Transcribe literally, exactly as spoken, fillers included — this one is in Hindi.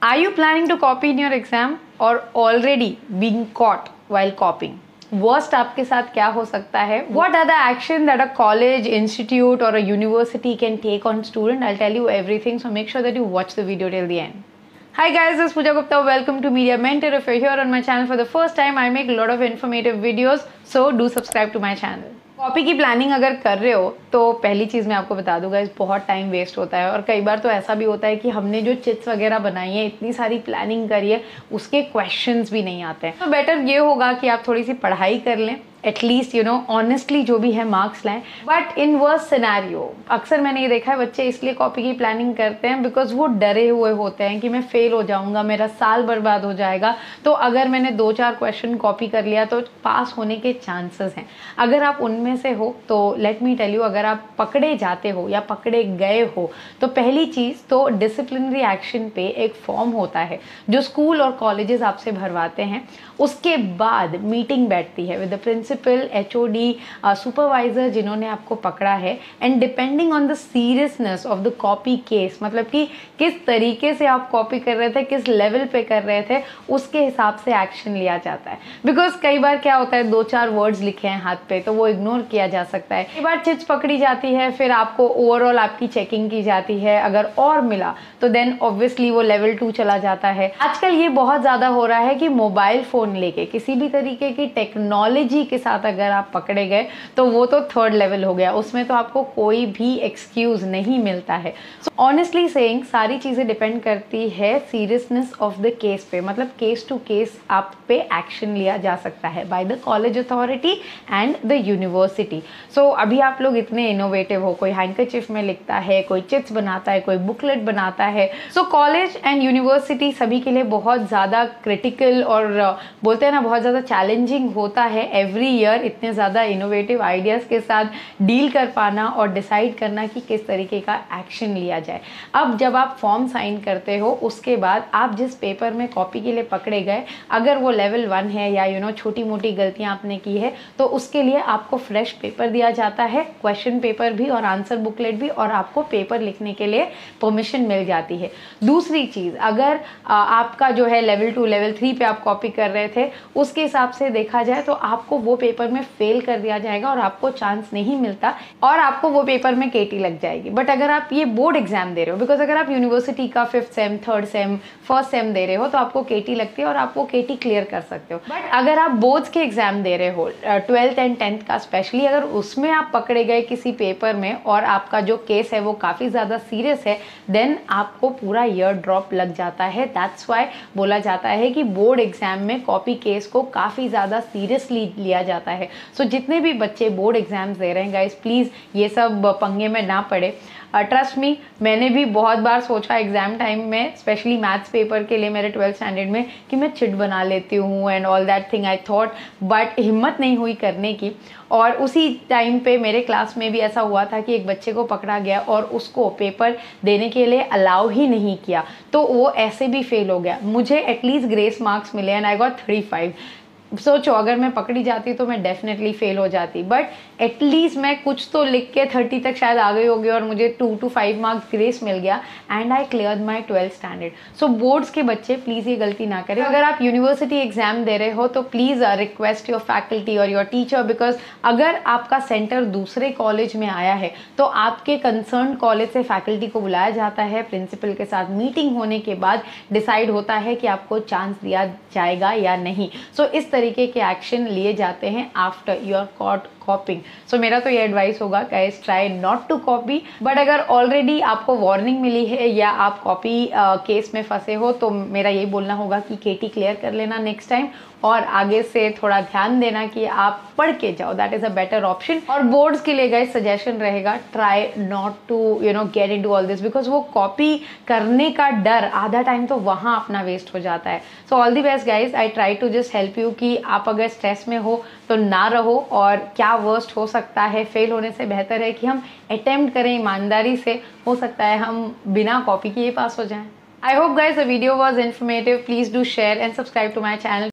Are you planning to copy in your exam or already being caught while copying? Worst आपके साथ क्या हो सकता है? What are the action that a college, institute or a university can take on student? I'll tell you everything, so make sure that you watch the video till the end. Hi guys, this is Pooja Gupta. Welcome to Media Mentor. If you're here on my channel for the first time, I make a lot of informative videos, so do subscribe to my channel. Copy की प्लानिंग अगर कर रहे हो तो पहली चीज़ मैं आपको बता दूंगा, इस बहुत टाइम वेस्ट होता है और कई बार तो ऐसा भी होता है कि हमने जो चिट्स वगैरह बनाई है, इतनी सारी प्लानिंग करी है, उसके क्वेश्चंस भी नहीं आते हैं। तो बेटर ये होगा कि आप थोड़ी सी पढ़ाई कर लें, एटलीस्ट यू नो ऑनेस्टली जो भी है मार्क्स लाएं। बट इन वर्स्ट सिनेरियो अक्सर मैंने ये देखा है बच्चे इसलिए कॉपी की प्लानिंग करते हैं बिकॉज वो डरे हुए होते हैं कि मैं फेल हो जाऊंगा, मेरा साल बर्बाद हो जाएगा। तो अगर मैंने दो चार क्वेश्चन कॉपी कर लिया तो पास होने के चांसेस हैं। अगर आप उनमें से हो तो लेट मी टेल यू, अगर आप पकड़े जाते हो या पकड़े गए हो तो पहली चीज़ तो डिसिप्लिनरी एक्शन पे एक फॉर्म होता है जो स्कूल और कॉलेजेस आपसे भरवाते हैं। उसके बाद मीटिंग बैठती है with the principal, H O D, supervisor जिन्होंने आपको पकड़ा है, and depending on the seriousness of the copy case, मतलब कि किस तरीके से आप कॉपी कर रहे थे, किस लेवल पे कर रहे थे, उसके हिसाब से एक्शन लिया जाता है। बिकॉज कई बार क्या होता है, दो चार वर्ड्स लिखे हैं हाथ पे तो वो इग्नोर किया जा सकता है। कई बार चिट्स पकड़ी जाती है, फिर आपको ओवरऑल आपकी चेकिंग की जाती है, अगर और मिला तो देन ऑब्वियसली वो लेवल टू चला जाता है। आजकल ये बहुत ज़्यादा हो रहा है कि मोबाइल फ़ोन लेके किसी भी तरीके की टेक्नोलॉजी के साथ अगर आप पकड़े गए तो वो तो थर्ड लेवल हो गया, उसमें तो आपको कोई भी एक्सक्यूज़ नहीं मिलता है। सो ऑनेस्टली सेइंग सारी चीज़ें डिपेंड करती है सीरियसनेस ऑफ द केस पे, मतलब केस टू केस आप पे एक्शन लिया जा सकता है by the college authority and the university. So अभी आप लोग इतने इनोवेटिव हो, कोई हैंकरचिफ में लिखता है, कोई चिट्स बनाता है, कोई बुकलेट बनाता है। सो कॉलेज एंड यूनिवर्सिटी सभी के लिए बहुत ज़्यादा क्रिटिकल और बोलते हैं ना बहुत ज़्यादा चैलेंजिंग होता है एवरी ईयर इतने ज़्यादा इनोवेटिव आइडियाज़ के साथ डील कर पाना और डिसाइड करना कि किस तरीके का एक्शन लिया जाए। अब जब आप फॉर्म साइन करते हो उसके बाद आप जिस पेपर में कॉपी के लिए पकड़े गए, अगर वो लेवल वन है या यू नो छोटी मोटी गलतियाँ आपने की है तो उसके लिए आपको फ्रेश पेपर दिया जाता है, क्वेश्चन पेपर भी और आंसर बुकलेट भी, और आपको पेपर लिखने के लिए परमिशन मिल जाती है। दूसरी चीज़, अगर आ, आपका जो है लेवल टू लेवल थ्री पे आप कॉपी कर रहे थे उसके हिसाब से देखा जाए तो आपको वो पेपर में फेल कर दिया जाएगा और आपको चांस नहीं मिलता और आपको वो पेपर में केटी लग जाएगी। बट अगर आप ये बोर्ड एग्जाम दे रहे हो, बिकॉज अगर आप यूनिवर्सिटी का fifth sem, third sem, first sem दे रहे हो तो आपको केटी लगती है और आप वो केटी क्लियर कर सकते हो। बट अगर आप बोर्ड्स के एग्जाम दे रहे हो, ट्वेल्थ एंड टेंथ का स्पेशली, अगर उसमें आप पकड़े गए किसी पेपर में और आपका जो केस है वो काफ़ी ज़्यादा सीरियस है, देन आपको पूरा ईयर ड्रॉप लग जाता है। दैट्स वाई बोला जाता है कि बोर्ड एग्जाम में कॉपी केस को काफ़ी ज़्यादा सीरियसली लिया जाता है। सो so, जितने भी बच्चे बोर्ड एग्जाम्स दे रहे हैं गाइस, प्लीज़ ये सब पंगे में ना पड़े। ट्रस्ट मी, मैंने भी बहुत बार सोचा एग्ज़ाम टाइम में, स्पेशली मैथ्स पेपर के लिए मेरे ट्वेल्थ स्टैंडर्ड में, कि मैं चिट बना लेती हूँ and all that thing I thought, but हिम्मत नहीं हुई करने की। और उसी टाइम पे मेरे क्लास में भी ऐसा हुआ था कि एक बच्चे को पकड़ा गया और उसको पेपर देने के लिए अलाउ ही नहीं किया, तो वो ऐसे भी फेल हो गया। मुझे एटलीस्ट ग्रेस मार्क्स मिले and I got thirty five. सोचो अगर मैं पकड़ी जाती तो मैं डेफिनेटली फेल हो जाती, बट एटलीस्ट मैं कुछ तो लिख के थर्टी तक शायद आ गई होगी और मुझे two two five marks grace मिल गया and I clear my twelfth standard. So boards के बच्चे प्लीज़ ये गलती ना करें। अगर आप यूनिवर्सिटी एग्जाम दे रहे हो तो प्लीज़ रिक्वेस्ट योर फैकल्टी और योर टीचर, बिकॉज अगर आपका सेंटर दूसरे कॉलेज में आया है तो आपके कंसर्न कॉलेज से फैकल्टी को बुलाया जाता है, प्रिंसिपल के साथ मीटिंग होने के बाद डिसाइड होता है कि आपको चांस दिया जाएगा या नहीं। सो so, इस तरीके के एक्शन लिए जाते हैं after you are caught copying. So मेरा तो ये एडवाइस होगा guys, try not to copy. But अगर ऑलरेडी आपको वार्निंग मिली है या आप कॉपी केस में फंसे हो तो मेरा यही बोलना होगा कि केटी क्लियर कर लेना नेक्स्ट टाइम और आगे से थोड़ा ध्यान देना कि आप पढ़ के जाओ, that is a better option. और बोर्ड्स के लिए गाइस सजेशन रहेगा, try not to you know get into all this, because वो कॉपी करने का डर आधा टाइम तो वहाँ अपना वेस्ट हो जाता है। So all the best guys, I try to just help you कि आप अगर स्ट्रेस में हो तो ना रहो, और क्या वर्स्ट हो सकता है, फेल होने से बेहतर है कि हम अटेम्प्ट करें ईमानदारी से, हो सकता है हम बिना कॉपी किए पास हो जाएं। I hope guys the video was informative. Please do share and subscribe to my channel.